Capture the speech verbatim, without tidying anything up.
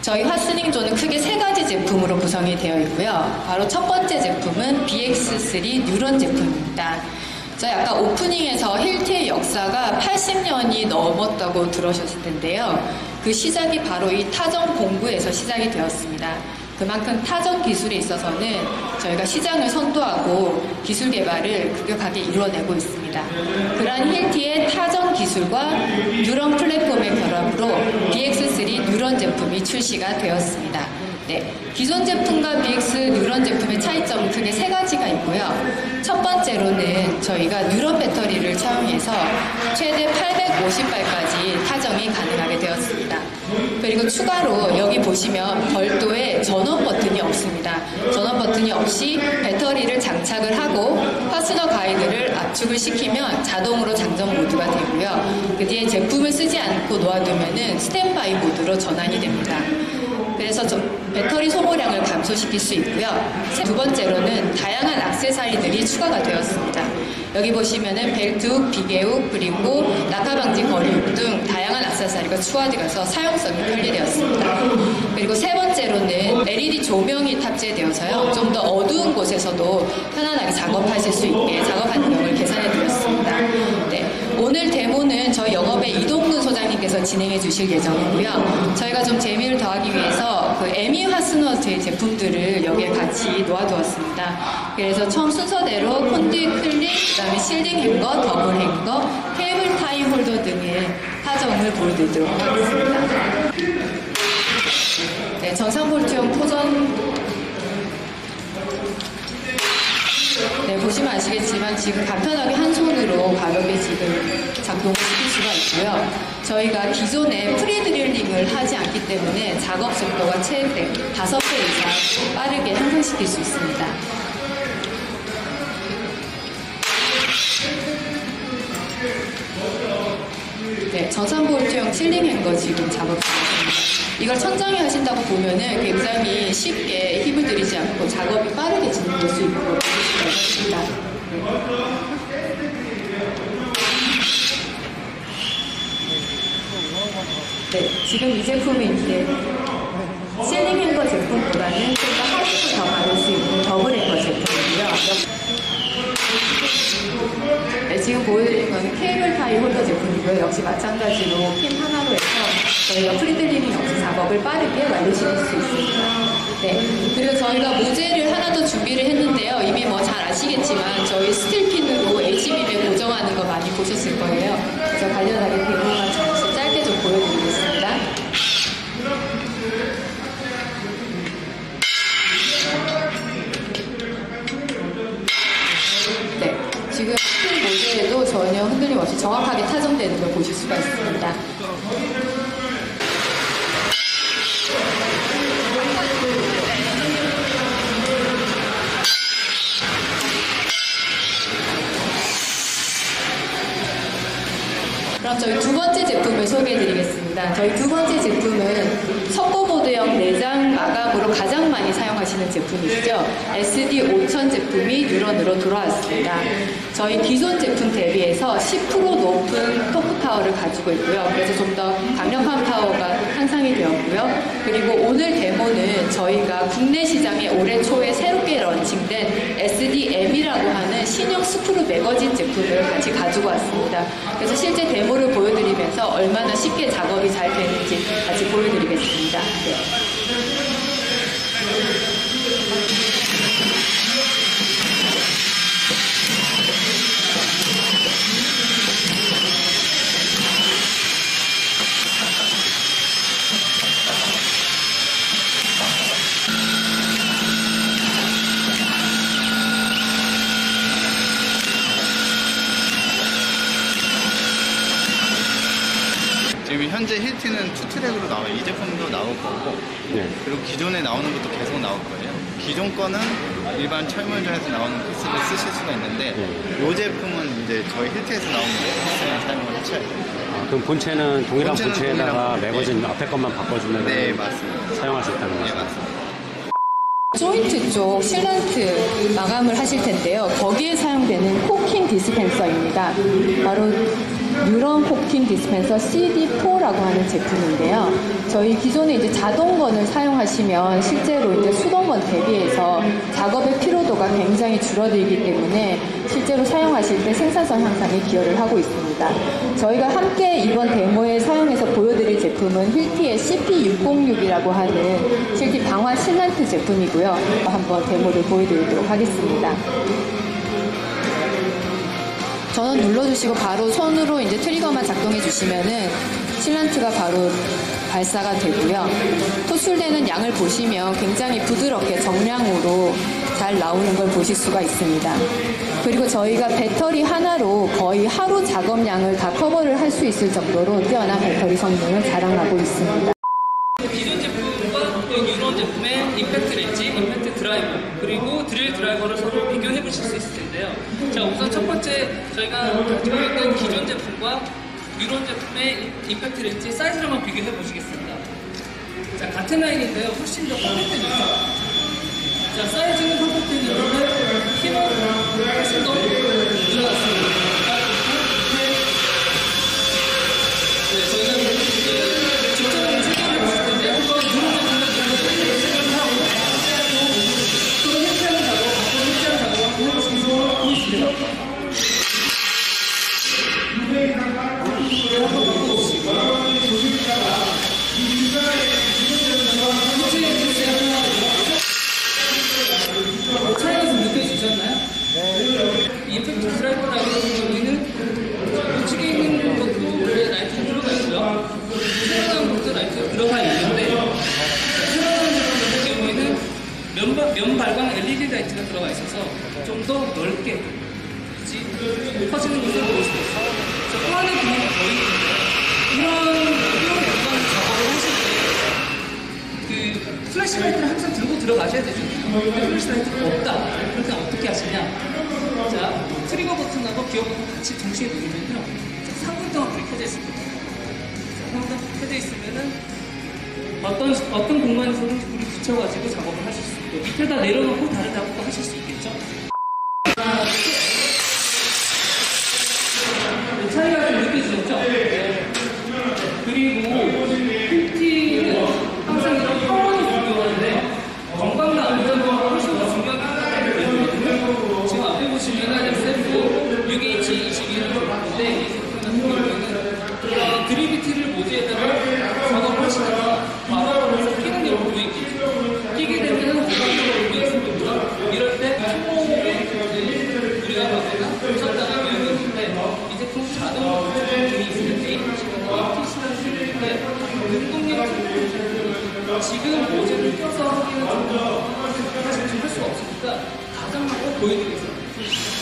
저희 화스닝존은 크게 세 가지 제품으로 구성이 되어 있고요. 바로 첫 번째 제품은 비엑스 쓰리 뉴런 제품입니다. 저희 아까 오프닝에서 힐트의 역사가 팔십 년이 넘었다고 들으셨을 텐데요. 그 시작이 바로 이 타정 공부에서 시작이 되었습니다. 그만큼 타정 기술에 있어서는 저희가 시장을 선도하고 기술 개발을 급격하게 이루어내고 있습니다. 그러한 힐티의 타정 기술과 뉴런 플랫폼의 결합으로 비엑스 쓰리 뉴런 제품이 출시가 되었습니다. 네, 기존 제품과 비엑스 뉴런 제품의 차이점은 크게 세 가지가 있고요. 첫 번째로는 저희가 뉴런 배터리를 차용해서 최대 팔백오십 발까지 타정이 가능하게 되었습니다. 그리고 추가로 여기 보시면 별도의 전원 버튼이 없습니다. 전원 버튼이 없이 배터리를 장착을 하고 파스너 가이드를 압축을 시키면 자동으로 장전 모드가 되고요. 그 뒤에 제품을 쓰지 않고 놓아두면 스탠바이 모드로 전환이 됩니다. 그래서 저 배터리 소모량을 감소시킬 수 있고요. 두 번째로는 다양한 액세서리들이 추가가 되었습니다. 여기 보시면은 벨트훅, 비계훅, 그리고 낙하 방지 거리훅 등 다양한 액세서리가 추가되어서 사용성이 편리되었습니다. 그리고 세 번째로는 엘이디 조명이 탑재되어서요. 좀 더 어두운 곳에서도 편안하게 작업하실 수 있게 작업 환경을 개선해 드렸습니다. 네, 오늘 데모는 저희 영업의 이동근 소장님께서 진행해 주실 예정이고요. 저희가 좀 재미를 더하기 위해서 그 에미 화스너 제품들을 여기에 같이 놓아두었습니다. 그래서 처음 순서대로 콘듀 클립, 그 다음에 실딩 행거, 더블 행거, 케이블 타이 홀더 등의 타정을 보여드리도록 하겠습니다. 네, 정상 볼트용 포전. 네, 보시면 아시겠지만 지금 간편하게 한 손으로 가볍게 지금 작동을 시킬 수가 있고요. 저희가 기존에 프리드릴링을 하지 않기 때문에 작업 속도가 최대 다섯 배 이상 빠르게 향상시킬 수 있습니다. 네, 저산 볼트용 실링 행거 지금 작업 중입니다. 이걸 천장에 하신다고 보면은 굉장히 쉽게 힘을 들이지 않고 작업이 빠르게 진행될 수 있고 그럴 수가 있습니다. 네, 지금 이 제품은 이제 실링 행거 제품보다는 좀 더 하이트를 더 받을 수 있는 더블 행거 제품이고요. 네, 지금 보여드린 거는 케이블 타이 홀더 제품이고요. 역시 마찬가지로 핀 하나로 해서 저희가 프리드릴링 없이 작업을 빠르게 완료시킬 수 있습니다. 네, 그리고 저희가 모재를 하나 더 준비를 했는데요. 이미 뭐 잘 아시겠지만 저희 스틸핀으로 에이치비에 고정하는 거 많이 보셨을 거예요. 그래서 관련하게 데모만 잠시 짧게 좀 보여드리겠습니다. 네, 지금 핀 모재에도 전혀 흔들림 없이 정확하게 타정되는 걸 보실 수가 있습니다. 그럼 저희 두 번째 제품을 소개해드리겠습니다. 저희 두 번째 제품은 석고보드형 내장 마감으로 가장 많이 사용하시는 제품이시죠. 에스디 오천 제품이 뉴런으로 돌아왔습니다. 저희 기존 제품 대비해서 십 퍼센트 높은 토크 파워를 가지고 있고요. 그래서 좀 더 강력한 파워가 향상이 되었고요. 그리고 오늘 데모는 저희가 국내 시장에 올해 초에 새롭게 런칭된 에스디엠이라고 하는 신형 스크루 매거진 제품을 같이 가지고 왔습니다. 그래서 실제 데모를 보여드리면서 얼마나 쉽게 작업이 잘 되는지 같이 보여드리겠습니다. 네. 지금 현재 힐티는 투 트랙으로 나와요. 이 제품도 나올 거고, 네. 그리고 기존에 나오는 것도 계속 나올 거예요. 기존 거는 일반 철물점에서 나오는 피스를 쓰실 수가 있는데, 네. 이 제품은 이제 저희 힐티에서 나오는 피스를 사용을 하셔야 돼요. 아, 그럼 본체는 동일한 본체는 본체에다가 동일한 매거진 네. 앞에 것만 바꿔주면 네, 맞습니다. 사용할 수 있다는 거죠? 네, 맞습니다. 조인트 쪽 실란트 마감을 하실 텐데요. 거기에 사용되는 코킹 디스펜서입니다. 바로 뉴런 코킹 디스펜서 씨디 포라고 하는 제품인데요. 저희 기존에 이제 자동건을 사용하시면 실제로 이제 수동건 대비해서 작업의 피로도가 굉장히 줄어들기 때문에 실제로 사용하실 때 생산성 향상에 기여를 하고 있습니다. 저희가 함께 이번 데모에 사용해서 보여드릴 제품은 힐티의 씨피 육공육이라고 하는 실티 방화 실란트 제품이고요. 한번 데모를 보여드리도록 하겠습니다. 전원 눌러주시고 바로 손으로 이제 트리거만 작동해 주시면은 실란트가 바로 발사가 되고요. 토출되는 양을 보시면 굉장히 부드럽게 정량으로 잘 나오는 걸 보실 수가 있습니다. 그리고 저희가 배터리 하나로 거의 하루 작업량을 다 커버를 할 수 있을 정도로 뛰어난 배터리 성능을 자랑하고 있습니다. 기존 제품과 또 이런 제품의 임팩트 렌치, 임팩트 드라이버, 그리고 드릴 드라이버를 서로 비교해 보실 수 있을 텐데요. 자, 우선 첫 번째 저희가 가지고 있는 기존 제품과 이런 제품의 임팩트 렌치 사이즈를 한번 비교해 보시겠습니다. 자, 같은 라인인데요. 훨씬 더 컴팩트해졌죠. 자, 사이즈는 컴팩트해졌는데 힘은 훨씬 더 늘어났습니다. 네, 저희가 직접 체결해 보실 텐데 한번 누르는 순간 체결을 하고 또 해체하는 작업, 또 해체하는 작업 한번 해보시면 보이시죠? 차이가 좀 느껴지셨나요? 네. 임팩트 드라이버라고 하는 경우에는 우측에 있는 것도 라이트가 들어가 있고요. 새로 나온 것도 라이트가 들어가 있는데 새로 나온 제품 같은 경우에는 면, 면 발광 엘이디 라이트가 들어가 있어서 좀 더 넓게 퍼지는 것을 볼 수 있어요. 또 하나 기능이 더 있는데 이런 이런 영상 작업을 하실 때 그 플래시라이트를 항상 들고 들어가셔야 되죠. 근데 플래시라이트가 없다. 그럴 때 어떻게 하시냐? 자, 트리거 버튼하고 기어 버튼 같이 동시에 누르면요. 삼 분 동안 불이 켜져 있습니다. 삼 분 동안 켜져 있으면은 어떤, 어떤 공간에서든 불이 붙여가지고 작업을 하실 수 있고 밑에다 내려놓고 다른 작업도 하실 수 있겠죠? 차이가 좀 느껴지셨죠? 그리고 힐티는 항상 이런 파워도 중요한데 건강과 안전도 훨씬 더 중요하기 때문에 지금 앞에 보시면은 에스에프 육 에이치 이십이라는 제품인데 이 제품 같은 경우에는 그리비티를 모드에다가 작업을 하시다가 마법을 해서 끼는 게 보이겠죠. 끼게 되면 오각적으로 보이겠습니다. 이럴 때 손목에 우리가 가거나 부셨다가 열리는데 이 제품 자동 기능이 있는데 에이티씨라는 제품인데 운동력 지금 모재를 껴서 하기는 좀 사실 좀 할 수가 없으니까 가장 꼭 보여드리겠습니다.